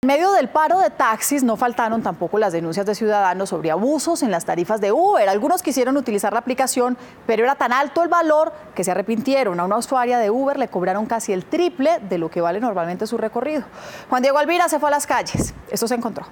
En medio del paro de taxis no faltaron tampoco las denuncias de ciudadanos sobre abusos en las tarifas de Uber. Algunos quisieron utilizar la aplicación, pero era tan alto el valor que se arrepintieron. A una usuaria de Uber le cobraron casi el triple de lo que vale normalmente su recorrido. Juan Diego Alvira se fue a las calles. Esto se encontró.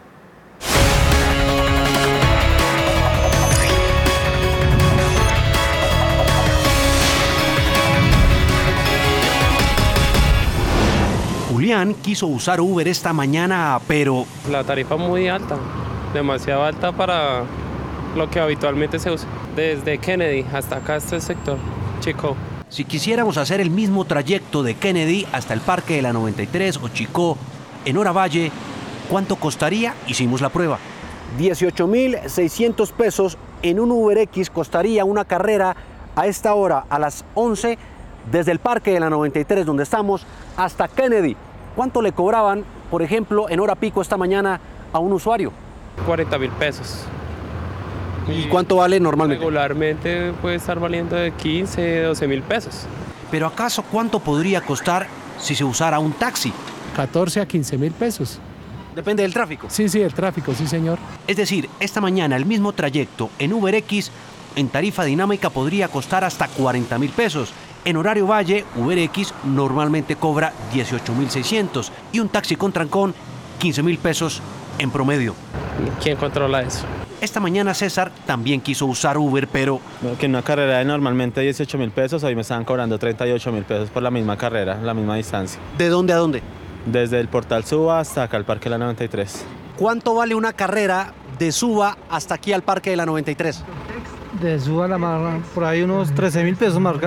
Julián quiso usar Uber esta mañana, pero la tarifa muy alta, demasiado alta para lo que habitualmente se usa. Desde Kennedy hasta acá, este sector, Chicó. Si quisiéramos hacer el mismo trayecto de Kennedy hasta el Parque de la 93 o Chicó en hora valle, ¿cuánto costaría? Hicimos la prueba. 18.600 pesos en un UberX costaría una carrera a esta hora, a las 11, desde el Parque de la 93, donde estamos, hasta Kennedy. ¿Cuánto le cobraban, por ejemplo, en hora pico esta mañana a un usuario? 40.000 pesos. ¿Y cuánto vale normalmente? Regularmente puede estar valiendo de 15, 12.000 pesos. Pero ¿acaso cuánto podría costar si se usara un taxi? 14 a 15.000 pesos. Depende del tráfico. Sí, el tráfico, sí, señor. Es decir, esta mañana el mismo trayecto en UberX en tarifa dinámica podría costar hasta 40.000 pesos. En horario valle, UberX normalmente cobra 18.600 y un taxi con trancón 15.000 pesos en promedio. ¿Quién controla eso? Esta mañana César también quiso usar Uber, pero que en una carrera de normalmente 18.000 pesos, hoy me estaban cobrando 38.000 pesos por la misma carrera, la misma distancia. ¿de dónde a dónde? Desde el Portal Suba hasta acá al Parque de la 93. ¿Cuánto vale una carrera de Suba hasta aquí al Parque de la 93? De Suba a la marca, por ahí unos 13.000 pesos marca.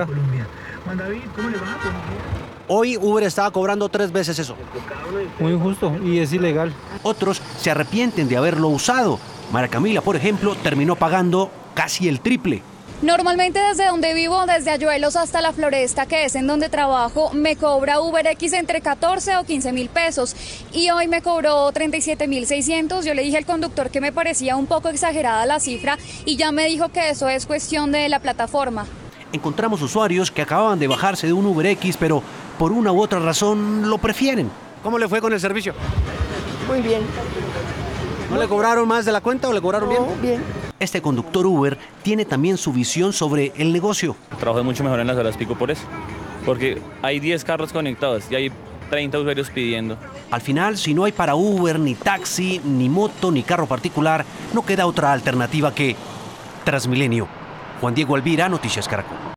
Hoy Uber estaba cobrando 3 veces eso. Muy injusto y es ilegal. Otros se arrepienten de haberlo usado. María Camila, por ejemplo, terminó pagando casi el triple. Normalmente desde donde vivo, desde Ayuelos hasta La Floresta, que es en donde trabajo, me cobra UberX entre 14 o 15.000 pesos y hoy me cobró 37.600. Yo le dije al conductor que me parecía un poco exagerada la cifra y ya me dijo que eso es cuestión de la plataforma. Encontramos usuarios que acababan de bajarse de un UberX, pero por una u otra razón lo prefieren. ¿Cómo le fue con el servicio? Muy bien. ¿No le cobraron más de la cuenta o le cobraron bien? Bien. Este conductor Uber tiene también su visión sobre el negocio. Trabajo mucho mejor en las horas pico por eso, porque hay 10 carros conectados y hay 30 usuarios pidiendo. Al final, si no hay para Uber, ni taxi, ni moto, ni carro particular, no queda otra alternativa que Transmilenio. Juan Diego Alvira, Noticias Caracol.